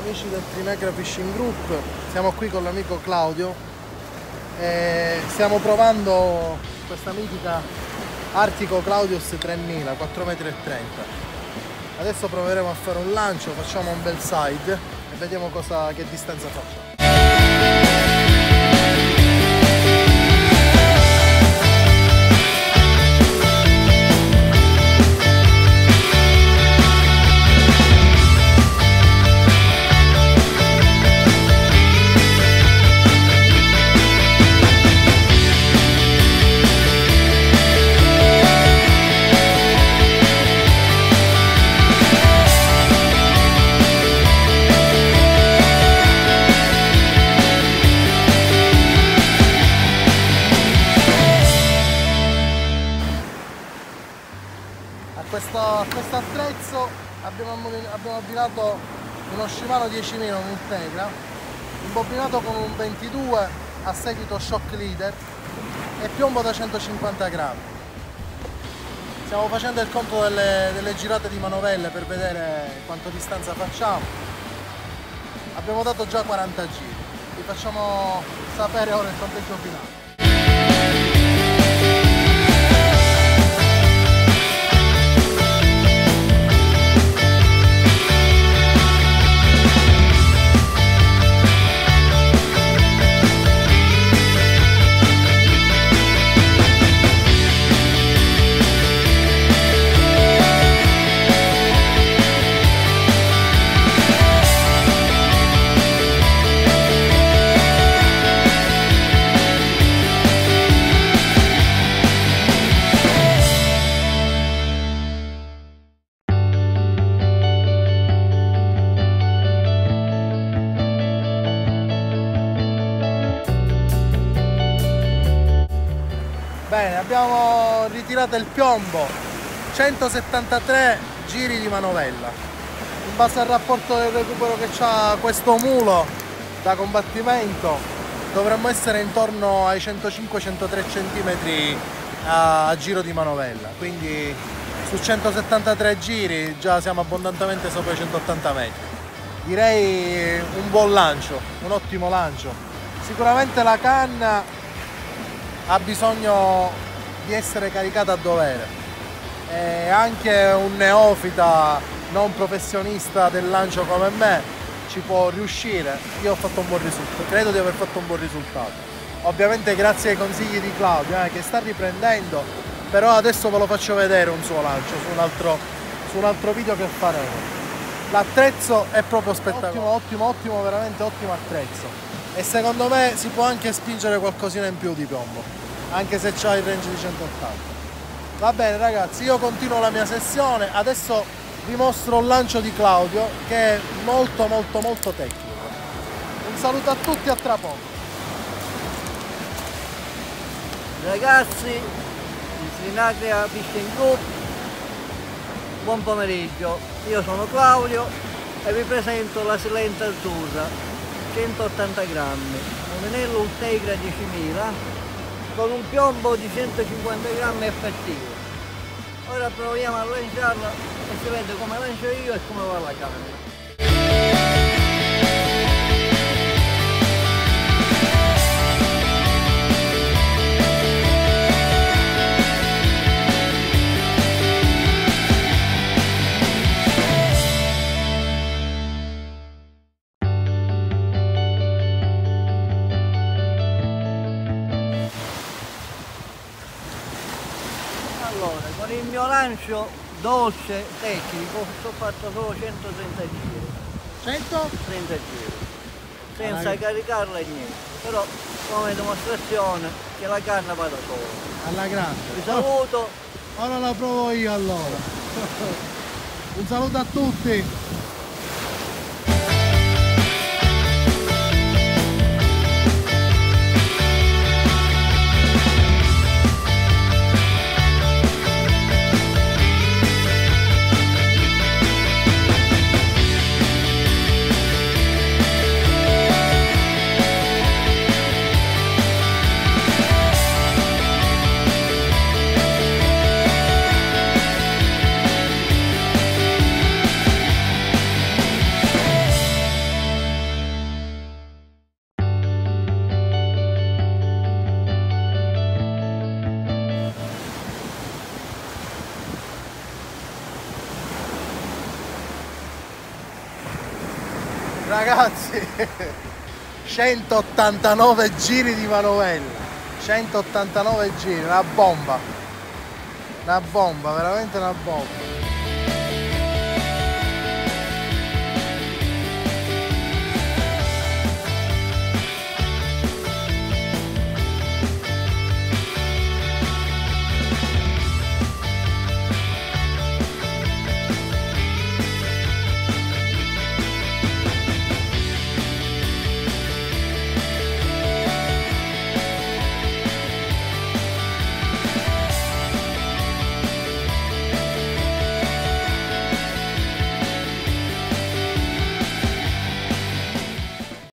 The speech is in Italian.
amici del Trinacria Fishing Group, siamo qui con l'amico Claudio e stiamo provando questa mitica Artico Claudius 3000, 4,30 m. Adesso proveremo a fare un lancio, facciamo un bel side e vediamo che distanza facciamo. A questo attrezzo abbiamo abbinato uno Shimano 10.000, un Ultegra, imbobbinato con un 22, a seguito shock leader e piombo da 150 grammi. Stiamo facendo il conto delle girate di manovelle per vedere quanto distanza facciamo. Abbiamo dato già 40 giri, vi facciamo sapere ora il conteggio finale. Bene, abbiamo ritirato il piombo, 173 giri di manovella. In base al rapporto del recupero che ha questo mulo da combattimento dovremmo essere intorno ai 105-103 cm a giro di manovella, quindi su 173 giri già siamo abbondantemente sopra i 180 metri. Direi un buon lancio, un ottimo lancio. Sicuramente la canna ha bisogno di essere caricata a dovere e anche un neofita non professionista del lancio come me ci può riuscire. Io ho fatto un buon risultato, credo di aver fatto un buon risultato, ovviamente grazie ai consigli di Claudio che sta riprendendo, però adesso ve lo faccio vedere un suo lancio su un altro video che faremo. L'attrezzo è proprio spettacolare, ottimo, veramente ottimo attrezzo. E secondo me si può anche spingere qualcosina in più di piombo, anche se c'ha il range di 180. Va bene ragazzi, io continuo la mia sessione, adesso vi mostro il lancio di Claudio che è molto tecnico. Un saluto a tutti, a tra poco. Ragazzi di Trinacria Fishing Group, buon pomeriggio, io sono Claudio e vi presento la Silent Artusa 180 grammi, un anello Ultegra 10.000 con un piombo di 150 grammi effettivo. Ora proviamo a lanciarla e si vede come lancio io e come va la canna. Allora, con il mio lancio dolce, tecnico, ho fatto solo 130 giri. 130 giri, senza caricarla e niente, però come dimostrazione che la canna va da sola. Alla grande. Vi saluto. Ora la provo io allora. Un saluto a tutti. Ragazzi, 189 giri di manovella, 189 giri, una bomba, veramente una bomba.